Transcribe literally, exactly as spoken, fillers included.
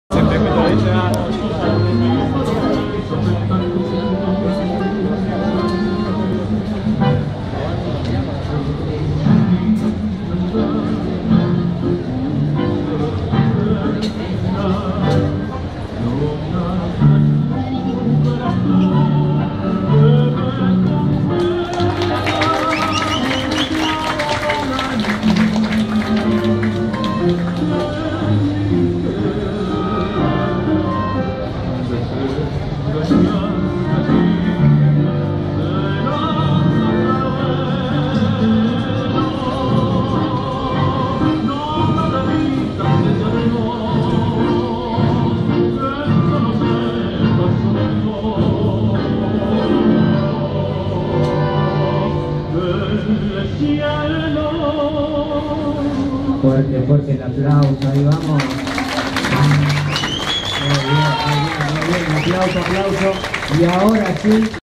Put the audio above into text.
Fuerte, fuerte el aplauso, ahí vamos. Muy bien, muy bien, muy bien, aplauso, aplauso. Y ahora sí.